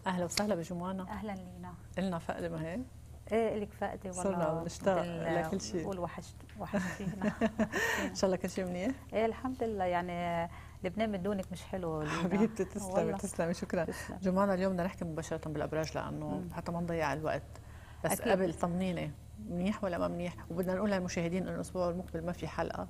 اهلا وسهلا بجمانة. اهلا لينا. النا فقدة ما هيك؟ ايه الك فقدي والله. صرنا بنشتاق لكل شيء. بقول وحشتينا. ان شاء الله كل شيء منيح. ايه الحمد لله، يعني لبنان من دونك مش حلو لينا. حبيبتي تسلمي تسلمي، شكرا. تسلم. جمانة اليوم بدنا نحكي مباشرة بالابراج لانه حتى ما نضيع الوقت، بس أكيد. قبل طمنيني منيح ولا ما منيح، وبدنا نقول للمشاهدين انه الاسبوع المقبل ما في حلقة،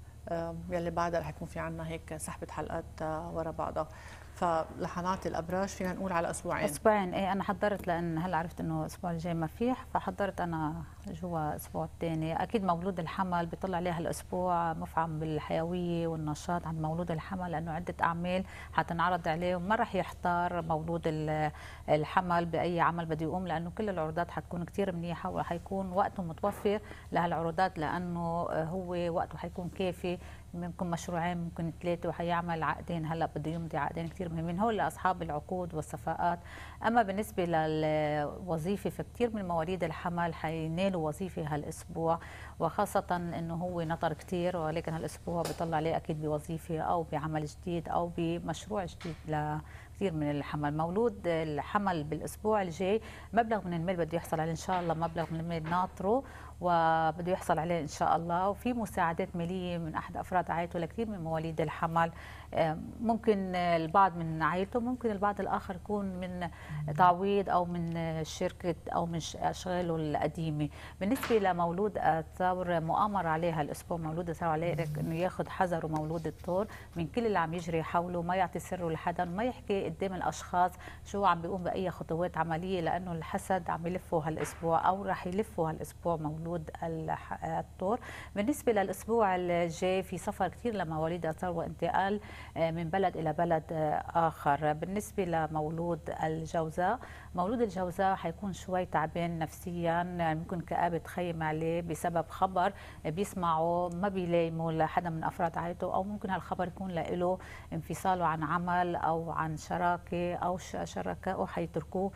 يلي بعدها رح يكون في عنا هيك سحبة حلقات ورا بعضها، فلحنات الابراج فينا نقول على اسبوعين. ايه انا حضرت، لان هلا عرفت انه الاسبوع الجاي ما فيح، فحضرت انا جوا الاسبوع الثاني. اكيد مولود الحمل بيطلع عليه هالاسبوع مفعم بالحيويه والنشاط عند مولود الحمل، لانه عده اعمال حتنعرض عليه وما راح يحتار مولود الحمل باي عمل بده يقوم، لانه كل العروضات حتكون كثير منيحه وحيكون وقته متوفر لهالعروضات، لانه هو وقته حيكون كافي. ممكن مشروعين، ممكن ثلاثه، وحيعمل عقدين. هلا بده يمضي عقدين كثير مهمين هول لاصحاب العقود والصفاءات. اما بالنسبه للوظيفه فكثير من مواليد الحمل حينالوا وظيفه هالاسبوع، وخاصه انه هو نطر كثير، ولكن هالاسبوع بيطلع عليه اكيد بوظيفه او بعمل جديد او بمشروع جديد كثير من الحمل. مولود الحمل بالاسبوع الجاي مبلغ من المال بده يحصل عليه ان شاء الله، مبلغ من المال ناطره وبده يحصل عليه ان شاء الله، وفي مساعدات ماليه من احد افراد عائلته لكثير من مواليد الحمل. ممكن البعض من عائلته، ممكن البعض الاخر يكون من تعويض او من شركه او من اشغاله القديمه. بالنسبه لمولود الثور مؤامر عليه هالاسبوع، مولود الثور عليه انه ياخذ حذره مولود الثور من كل اللي عم يجري حوله، ما يعطي سره لحدا، وما يحكي قدام الاشخاص شو عم بيقوم باي خطوات عمليه، لانه الحسد عم يلفوا هالاسبوع او رح يلفوا هالاسبوع مولود الثور. بالنسبه للاسبوع الجاي في سفر كثير لمواليد الثور وانتقال من بلد الى بلد اخر. بالنسبه لمولود الجوزاء، مولود الجوزاء حيكون شوي تعبان نفسيا، ممكن كآبه تخيم عليه بسبب خبر بيسمعه ما بيلايمه لحدا من افراد عائلته، او ممكن هالخبر يكون له انفصاله عن عمل او عن شراكه، او شركائه حيتركوه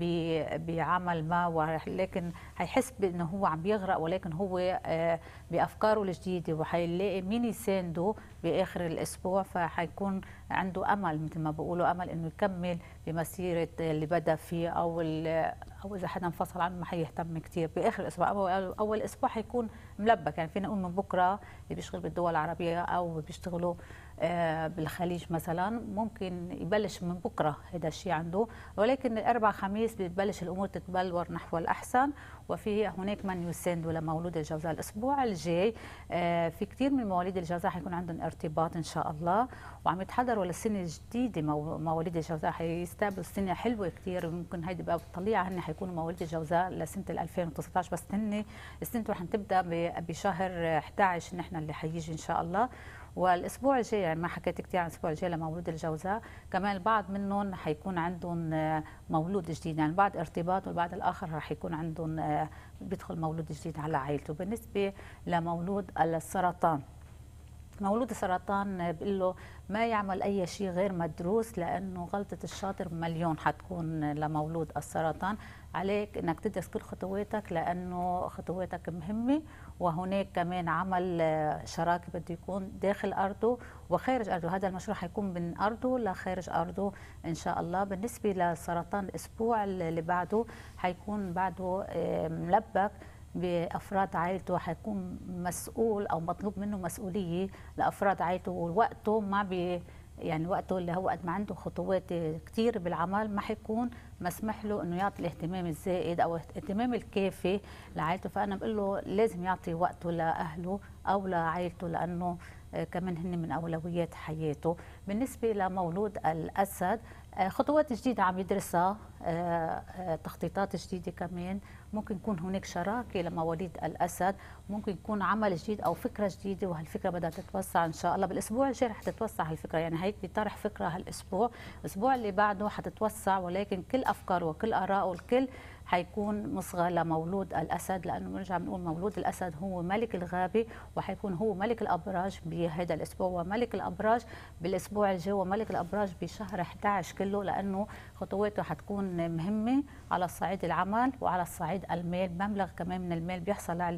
بعمل ما، ولكن حيحس بانه هو عم بيغرق، ولكن هو بافكاره الجديده وحيلاقي مين يسانده باخر الاسبوع، فحيكون عنده امل، مثل ما بيقولوا امل انه يكمل بمسيره اللي بدا فيه، او اذا حدا انفصل عنه ما حيهتم كثير باخر الاسبوع. اول اسبوع حيكون ملبك، يعني فينا نقول من بكره اللي بيشتغل بالدول العربيه او بيشتغلوا بالخليج مثلا ممكن يبلش من بكره هذا الشيء عنده، ولكن الاربع خميس بتبلش الامور تتبلور نحو الاحسن، وفي هناك من يساند لمولود الجوزاء. الاسبوع الجاي في كثير من مواليد الجوزاء حيكون عندهم ارتباط ان شاء الله، وعم يتحضروا للسنه الجديده. مواليد الجوزاء حيستقبلوا سنه حلوه كثير، ممكن هيدي بقى بالطليعه هن حيكونوا مواليد الجوزاء لسنه 2019، بس هن السنه رح تبدا بشهر 11 نحن اللي حيجي ان شاء الله. والاسبوع الجاي يعني ما حكيت كثير عن الاسبوع الجاي لمولود الجوزاء، كمان البعض منهم حيكون عندهم مولود جديد، يعني بعد ارتباط والبعض الاخر رح يكون عندهم بيدخل مولود جديد على عائلته. بالنسبه لمولود السرطان، مولود السرطان بقول له ما يعمل اي شيء غير مدروس، لانه غلطه الشاطر مليون حتكون لمولود السرطان. عليك انك تدرس كل خطواتك، لانه خطواتك مهمه، وهناك كمان عمل شراكه بده يكون داخل ارضه وخارج ارضه. هذا المشروع حيكون من ارضه لخارج ارضه ان شاء الله. بالنسبه للسرطان الاسبوع اللي بعده حيكون بعده ملبك بافراد عائلته، حيكون مسؤول او مطلوب منه مسؤوليه لافراد عائلته، ووقته ما يعني وقته اللي هو قد ما عنده خطوات كثير بالعمل ما حيكون مسمح له انه يعطي الاهتمام الزائد او الاهتمام الكافي لعائلته. فانا بقول له لازم يعطي وقته لاهله او لعائلته، لانه كمان هن من اولويات حياته. بالنسبه لمولود الاسد خطوات جديده عم يدرسها، تخطيطات جديده كمان، ممكن يكون هناك شراكه لمواليد الاسد، ممكن يكون عمل جديد او فكره جديده، وهالفكره بدها تتوسع ان شاء الله. بالاسبوع الجاي رح تتوسع هالفكره، يعني هيك بيطرح فكره هالاسبوع، الاسبوع اللي بعده حتتوسع، ولكن كل افكاره وكل اراءه الكل حيكون مصغى لمولود الاسد، لانه بنرجع بنقول مولود الاسد هو ملك الغابه، وحيكون هو ملك الابراج بهذا الاسبوع، وملك الابراج بالاسبوع الجاي، وملك الابراج بشهر 11 كله، لانه خطواته حتكون مهمه على الصعيد العمل وعلى الصعيد المال. مبلغ كمان من المال بيحصل عليه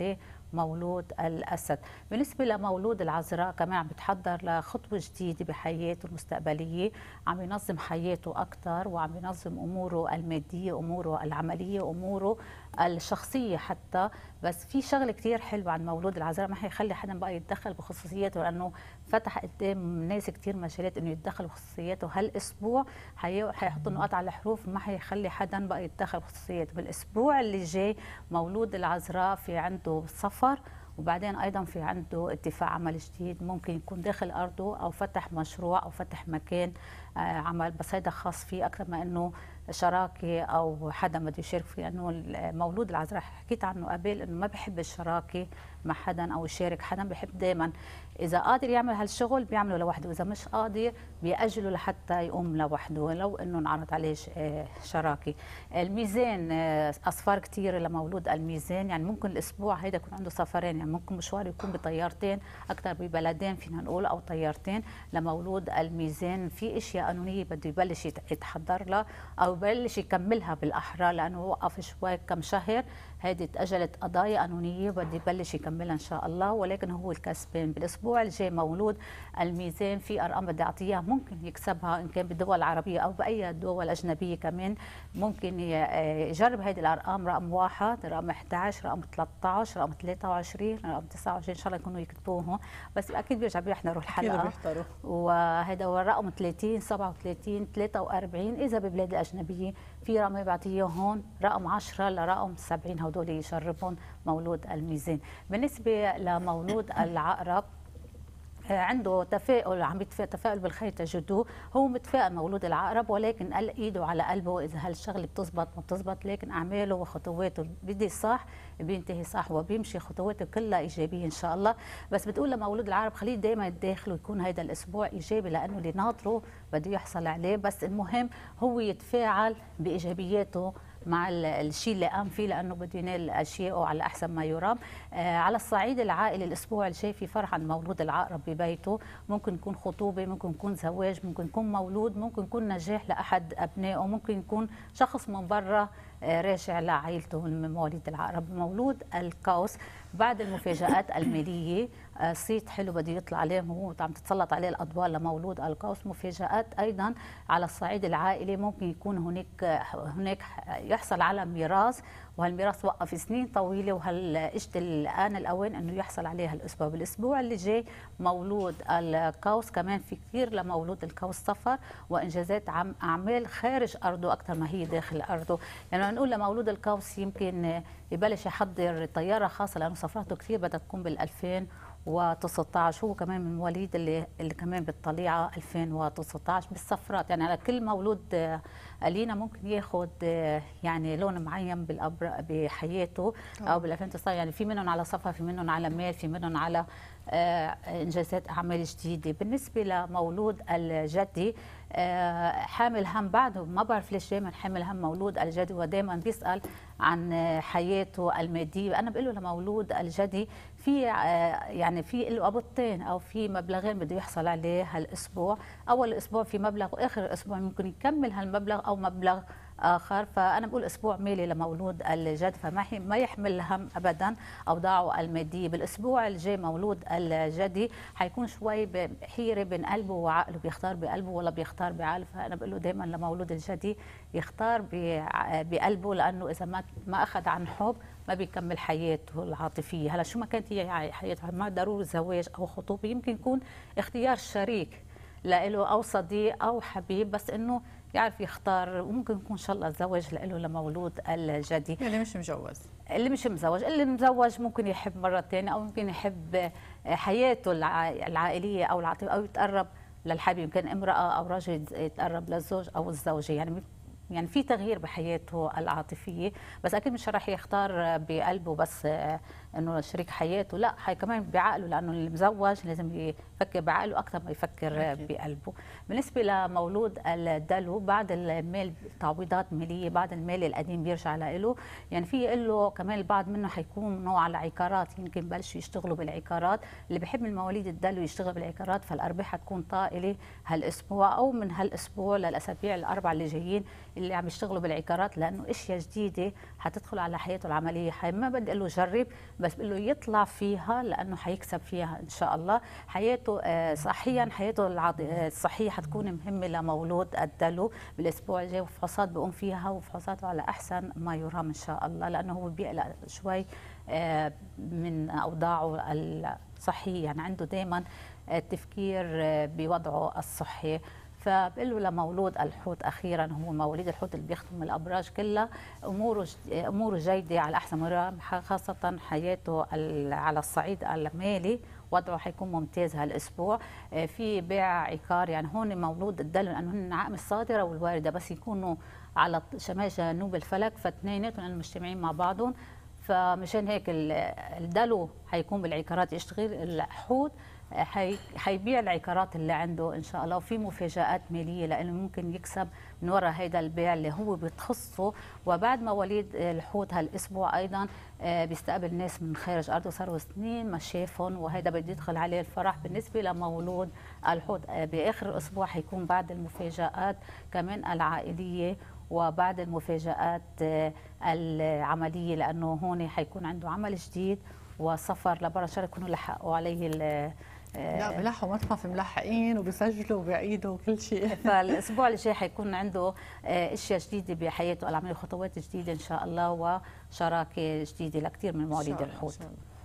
مولود الأسد. بالنسبة لمولود العذراء كمان عم بتحضر لخطوة جديدة بحياته المستقبلية، عم ينظم حياته أكثر وعم ينظم أموره المادية، أموره العملية، أموره الشخصية حتى. بس في شغله كثير حلوه عن مولود العذراء، ما حيخلي حدا بقى يتدخل بخصوصياته، لانه فتح قدام ناس كثير مجالات انه يتدخل بخصوصياته. هالاسبوع حيحط النقاط على الحروف، ما حيخلي حدا بقى يتدخل بخصوصياته. بالاسبوع اللي جاي مولود العذراء في عنده سفر، وبعدين ايضا في عنده اتفاق عمل جديد، ممكن يكون داخل ارضه او فتح مشروع او فتح مكان عمل، بس هيدا خاص فيه اكثر ما انه شراكه او حدا بده يشارك فيه. لانه مولود العذراء حكيت عنه قبل انه ما بحب الشراكه مع حدا او يشارك حدا، بحب دائما اذا قادر يعمل هالشغل بيعمله لوحده، واذا مش قادر بيأجله لحتى يقوم لوحده لو انه انعرض عليه شراكه. الميزان اصفار كثيره لمولود الميزان، يعني ممكن الاسبوع هيدا يكون عنده سفرين، يعني ممكن مشوار يكون بطيارتين اكثر ببلدين فينا نقول، او طيارتين لمولود الميزان. في اشياء قانونيه بده يبلش يتحضر لها او يبلش يكملها بالاحرى، لانه وقف شوي كم شهر، هيدي تاجلت قضايا قانونيه بده يبلش يكملها ان شاء الله، ولكن هو الكسبان. بالاسبوع الجاي مولود الميزان في ارقام بدي اعطيها ممكن يكسبها ان كان بالدول العربيه او باي دول اجنبيه كمان، ممكن يجرب هيدي الارقام، رقم 1، رقم 11، رقم 13، رقم 23، رقم 29، ان شاء الله يكونوا يكتبوهم، بس اكيد بيرجع بيحضروا الحلقه. وهذا هو الرقم 30، 37، 43 اذا ببلاد اجنبيه. في رقم بعطيه هون رقم 10 لرقم 70، هدول يشربهم مولود الميزان. بالنسبه لمولود العقرب عنده تفاؤل، عم تفاؤل بالخير تجدوه، هو متفائل مولود العقرب، ولكن قال ايده على قلبه اذا هالشغله بتزبط ما بتزبط، لكن اعماله وخطواته بدي صح بينتهي صح وبيمشي خطواته كلها ايجابيه ان شاء الله. بس بتقول لمولود العقرب خليه دائما يتداخل ويكون هذا الاسبوع ايجابي، لانه اللي ناطره بده يحصل عليه، بس المهم هو يتفاعل بايجابياته مع الشيء اللي قام فيه، لانه بده ينال اشياءه على احسن ما يرام. على الصعيد العائلي الاسبوع الجاي في فرح عند مولود العقرب ببيته، ممكن يكون خطوبه، ممكن يكون زواج، ممكن يكون مولود، ممكن يكون نجاح لاحد ابنائه، ممكن يكون شخص من برا راجع لعائلته من مواليد العقرب. مولود القوس بعد المفاجآت الماليه صيت حلو بده يطلع عليه، هو عم تتسلط عليه الاضواء لمولود القوس. مفاجآت ايضا على الصعيد العائلي، ممكن يكون هناك يحصل على ميراث، وهالميراث وقف سنين طويله، وهل اجت الان الاوان انه يحصل عليها الاسبوع. بالاسبوع اللي جاي مولود القوس كمان في كثير لمولود القوس سفر وانجازات اعمال خارج ارضه اكثر ما هي داخل ارضه. يعني نقول لمولود القوس يمكن يبلش يحضر طياره خاصه، لانه سفراته كثير بدها تكون بال 2019، هو كمان من مواليد اللي كمان بالطليعه 2019 بالسفرات. يعني على كل مولود لينا ممكن ياخذ يعني لون معين بحياته او بال 2019، يعني في منهم على سفر، في منهم على مال، في منهم على انجازات اعمال جديده. بالنسبه لمولود الجدي حامل هم بعده، ما بعرف ليش دائما حامل هم مولود الجدي ودائما بيسال عن حياته الماديه. انا بقول له لمولود الجدي في يعني في له قبضتين او في مبلغين بده يحصل عليه هالاسبوع، اول اسبوع في مبلغ واخر الاسبوع ممكن يكمل هالمبلغ او مبلغ اخر. فانا بقول اسبوع مالي لمولود الجد، ما يحمل هم ابدا اوضاعه الماديه. بالاسبوع الجاي مولود الجدي حيكون شوي بحيره بين قلبه وعقله، بيختار بقلبه ولا بيختار بعقله. فانا بقول له دائما لمولود الجدي يختار بقلبه، لانه اذا ما اخذ عن حب ما بيكمل حياته العاطفيه. هلا شو ما كانت هي حياته، ما ضروري زواج او خطوبه، يمكن يكون اختيار شريك له او صديق او حبيب، بس انه يعرف يختار. وممكن يكون ان شاء الله الزواج له لمولود الجدي. اللي مش مجوز، اللي مش مزوج، اللي مزوج ممكن يحب مره ثانيه، او ممكن يحب حياته العائليه او العاطفيه، او يتقرب للحبيب، يمكن امراه او رجل يتقرب للزوج او الزوجه. يعني في تغيير بحياته العاطفيه، بس اكيد مش راح يختار بقلبه بس انه شريك حياته، لا هي كمان بعقله، لانه اللي مزوج لازم يفكر بعقله اكثر ما يفكر بقلبه. بالنسبه لمولود الدلو بعد المال تعويضات ماليه، بعد المال القديم بيرجع له، يعني في له كمان البعض منه حيكون نوع على عقارات، يمكن بلشوا يشتغلوا بالعقارات. اللي بحب من مواليد الدلو يشتغل بالعقارات، فالارباح حتكون طائله هالاسبوع او من هالاسبوع للاسابيع الاربعه اللي جايين، اللي عم يشتغلوا بالعقارات، لانه اشياء جديده حتدخل على حياته العمليه. ما بدي اقول له جرب، بس بقول له يطلع فيها لانه حيكسب فيها ان شاء الله. حياته صحيا، حياته الصحيه حتكون مهمه لمولود الدلو. بالاسبوع الجاي وفحوصات بقوم فيها، وفحوصاته على احسن ما يرام ان شاء الله، لانه هو بيقلق شوي من اوضاعه الصحيه، يعني عنده دائما التفكير بوضعه الصحي. فبقول له لمولود الحوت اخيرا، هو مواليد الحوت اللي بيخدم الابراج كلها اموره جيده على احسن مرام، خاصه حياته على الصعيد المالي وضعه حيكون ممتاز هالاسبوع. في بيع عقار، يعني هون مولود الدلو لانه هن عقم الصادره والوارده، بس يكونوا على شمال جنوب الفلك، فاثنيناتهم مجتمعين مع بعضهم. فمشان هيك الدلو حيكون بالعقارات يشتغل، الحوت حيبيع العقارات اللي عنده ان شاء الله، وفي مفاجآت ماليه لانه ممكن يكسب من وراء هيدا البيع اللي هو بتخصه. وبعد مواليد الحوت هالاسبوع ايضا بيستقبل ناس من خارج ارضه صاروا سنين ما شافهم، وهيدا بده يدخل عليه الفرح. بالنسبه لمولود الحوت باخر الاسبوع حيكون بعد المفاجآت كمان العائليه، وبعد المفاجآت العمليه، لانه هون حيكون عنده عمل جديد وسفر لبرا، ان شاء الله يكونوا لحقوا عليه لا بلحقوا، ما تخافي، ملحقين وبيسجلوا وبيعيدوا وكل شيء. فالاسبوع الجاي حيكون عنده اشياء جديده بحياته العمليه، خطوات جديده ان شاء الله، وشراكه جديده لكثير من مواليد الحوت.